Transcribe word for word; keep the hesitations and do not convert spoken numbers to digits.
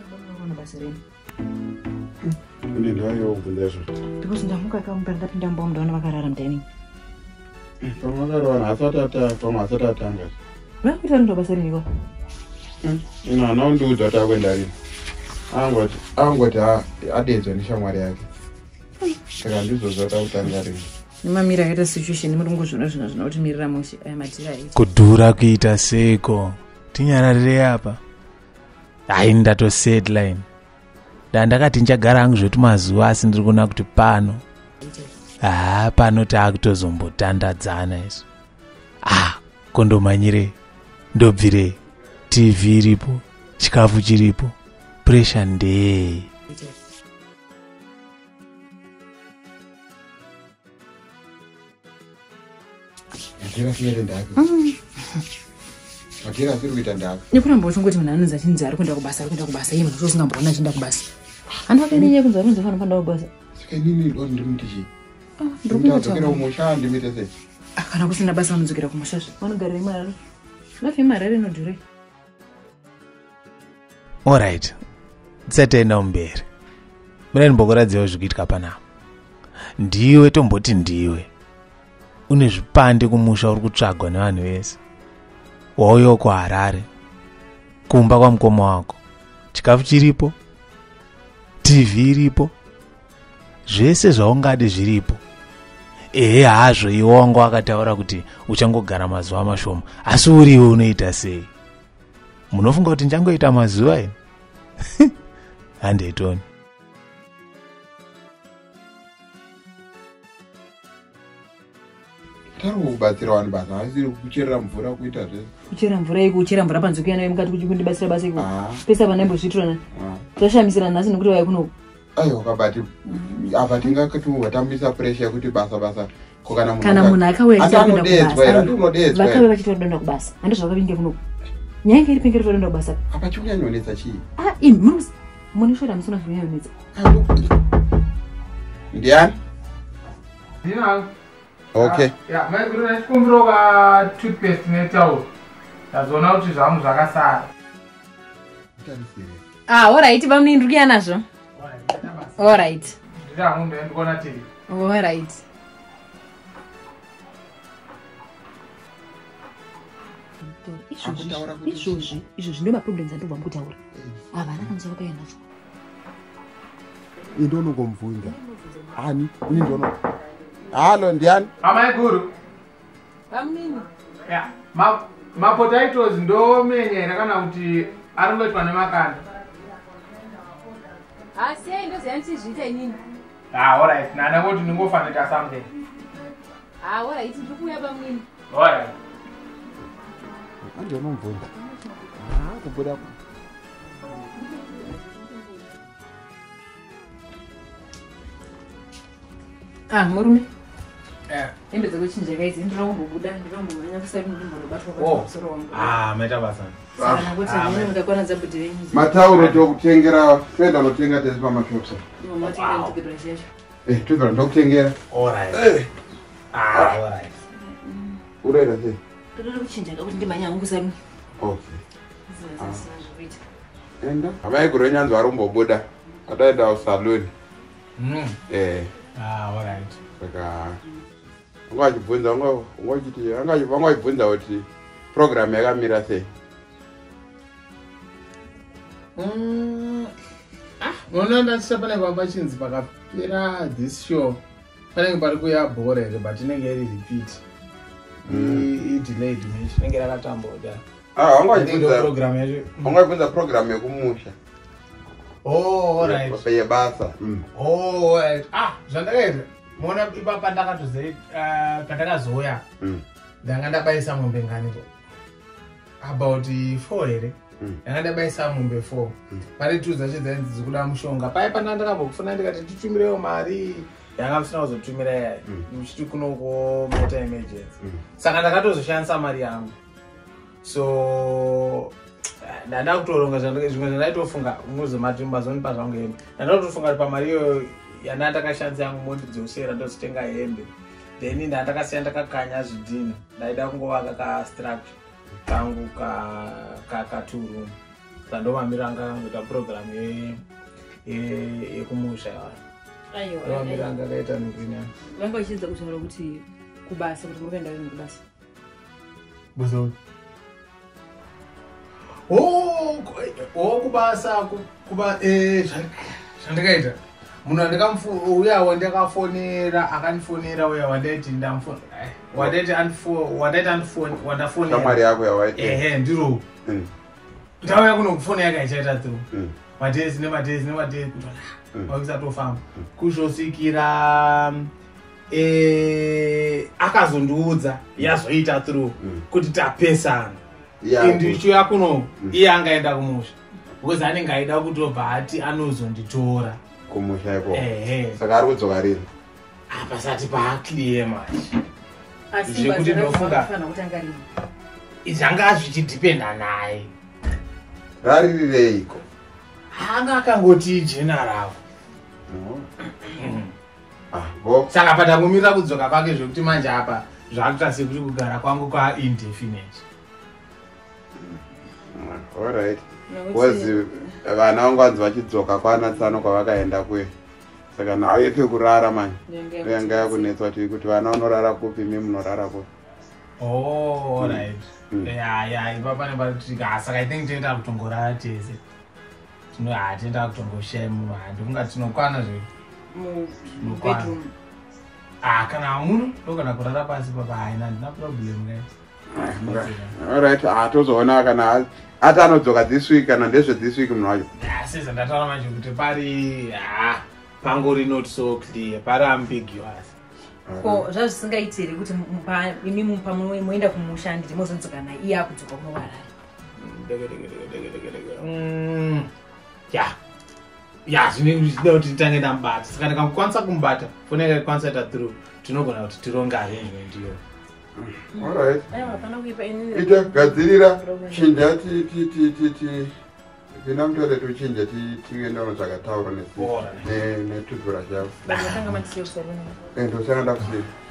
Unaona basi reni. Ndi ndayo kubundesho. Because ndamuka kampenda pinda mbombo ndona vakarara mteni. Pamwe karwana asatata pamwe asatanga. Vakuita ndo basi reni ko. Ina na ndo data kwenda rini. Angoti angoti adedzwa nishamwari yake. Saka ndizo zata utanga rini. Nimamira kaita situation murungu zvino zvino zvinoti mirira mushi aya matira isi. Kudhura kuita seko. Tinyararire apa. Hai ndato setline. Dandakati njagara hangu zvetu mazuva asi ndiri kuona kuti pano. Ah, pano taakutozombotandadzana isu. Ah, kondomanyire. Ndobvire. T V iripo. Chikafu chiripo. Pressure ndee. Akira siyere ndake. Akira siri kuita ndake. Nikuramba uchingoti munhu anonzi achinzi ari kuenda kubasa ari kuenda kubasa iye munhu usingamboona achinda kubasa. Andikakenye kunzi anonzi afana kuenda kubasa. Saka inini ndo ndimiti chi. Ah, ndikuti kira umusha ndimite se. Akana kusina basa anonzokera kumusha. Vanogara imari. Lafi imari ari inodhuri. All right. Tsatenda mberi. Mina ndimbokuradzawo zvikuitika panapa. Ndiwe tomboti ndiwe. Une zvipande kumusha uri kutsvagwa nevanhu vese. Wauyo kuHarare. Kumba kwa mukoma wako. Chikafu chiripo. T V iripo. Zvese zvaungade zviripo. Ehe hazvo iwe wangu wakataura kuti uchangogara mazuva mashoma. Asi uriwe unoita sei? Munofunga kuti ndichangoita mazuva ino? Handetoni. Tari kubatsira vanhu basa asi kucherera mvura kuita zvese. Kuchera mvura iko kuchera mvura panze kuyana mukati kuchikundi basa iko. Pesa vanembo zvitrona. Tashamisira nhasi nokuti vai kuno. Ayo kabati apa tingakati watambisa pressure kuti basa basa kokana munhu. Kana munhu akauya achidonda kubasa. Andinodedzwa. Vakauya vachitodonda kubasa. Andizvo zvakavinge kuno. Nyaya iri pengeri todonda kubasa. Apa chiunyanyonetsa chii? Ah, imi munishora musona kunyanyonetsa. Ndiani? Ndina. Okay. Ya, mai guru na chikumbiro ka toothpaste netauro. Yazona kuti zvamu zvakasara. Ah, all right, Bamunini ndiri kuya nazvo. All right. Ndira munhu ndikona T V. All right. Izvozvi izvozvi ndo maproblems andobva mukutaura. Havana kanisa vakaenda nacho. Indonongomubvunza. Ani? Ini ndono. Halo, ndiani? Amai guru. Bamunini. Ya, ma ma potatoes ndo menyera kana kuti aringoitwa nemakanda. Asi ndo zvanzi zvita inini. Ah, all right. Nana kuti ndingofanika something. Ah, all right, ndiri kuya Bamunini. All right. Andonomubvunza. Ah, kubuda. Ah, murume. Eh. Hembe dzekuchinja kaizi ndira kumbobuda ndikambomhanya kusari ndimbobatwa Oh. pamusoro wangu. Ah, meta basa. Saka nakuti ndine ndakona dzabudhi venyu. Matauro ndokutengera, twenda notenga tezi pamashopsa. Mamatenga ndikudra shesha. Eh, twenda ndokutengera. All right. Eh. Ah, all right. Ureda sei? Toda kuchinja kuti ndimhanya hangu kusari. Okay. Zvinazasina zvekuita. Enda. Amai guru nyanzwa arumbobuda. Adaenda kusaloni. Mm. Eh. Ah, all right. Saka ungachibvunza ungachiti angachibvunza kuti program yakamira sei? Mm. Ah, unoona ndasisa pane baba chinzi pakapera this show. Panenge pari kuya bhore but inenge iri repeat. I delayed match inenge rakatamboda. Ah, ungachibvunza program yacho. Ungachibvunza program yekumusha. Oh, all right. Paye basa. Oh, all right. Ah, zvandakaita. Mona ipapa ndakatozei katakazoya. Mm. Ndanga ndabaisa mombe nganiko. About four here. Ndanga ndabaisa mombe four. Pari two zacho dzainzi dzikuda mushonga. Pai pana ndakambokufuna ndikati tichumirewo mari. Yanga musina kuzotumira yai. Muchiti kunoko meta emergency. Saka ndakatozoshandisa mari yangu. So ndanda kutoronga zvimwe zvandaitofunga muzomati mazonipa zvangu hembe. Ndanda kutofunga pamari iyo yana ndakashandisa yangu moti dzosera ndositenga hembe. Then ndandakasiya ndakakanya zvidhina. Ndaida kungova kaka structure kangu ka ka ka two room. ndomamiranga kuita program yekumusha ndomamiranga kaita nigwinya vanga vachiedza kutaura kuti kubasa kuti murikuenda rini kubasa buzo o kubasa kuba zvandikaita munhu andikauya wandakafonera akandifonera uya wandaiti wandaiti wandafonera yako yawaita ehe ndiro ndauya kuno kufona yaka ichaita through madezi nemadezi nemadezi kuti wakusatofamba kusvosvikira akazondiudza yazoita through kuti tapesana indichiuya kuno iye angaenda kumusha because anenge aida kutobva ati anozonditora kumusha iko saka ari kudzoka rini pasati paaclear manje zvekuti ndofunga zvanga zvichidhipenda naye raririreiko anga akangoti general saka patangomirira kudzoka kwake zvekuti manje apa zvakuita sekuti kugara kwangu kwaindefinite. Alright. Wazi vana vangu vanzi vachidzoka kwanatsano kwavakaenda kwe. Saka naye pekurara manje. Yanga yakunetswa kuti vana vanorara kupi mimi munorara kupi. Oh, alright. Yeah, yeah, ipapa nepatika saka I think tenda kutongorara tese. Tino atenda kutongoshemu vantu kunga tinokwana zve. Mu bedroom. Ah, kana munhu ndokana kurara pasi papa haina ndina problem guys. Alright, atozoona kana ati anodzoka this week kana ndezve this week munhu wacho. Yeah, seza ndataura manje kuti pari ah pangori not so clear, pari ambiguous. Ko zvazvisingaitiri kuti imi mupa muenda kumusha nditi mozondzoka naye iye akudzoka kunowarara. Mm. Yeah. Yeah, zvine zvida kuti titange ndambata. Saka ndikamukwanisa kumbata, foneka ikwanisa ta through. Tinogona kuti tironga arrangement iyo. Alright. Aiwa, pana kuipa ini. Ita gadzirira chinja ti ti ti ti ti. Vina mtore tu chinja ti tienda unotsvaka tauro ne ne ne tudura chavo. Basi tanga matisiyo kusarona. Endo sanga ndakusiya.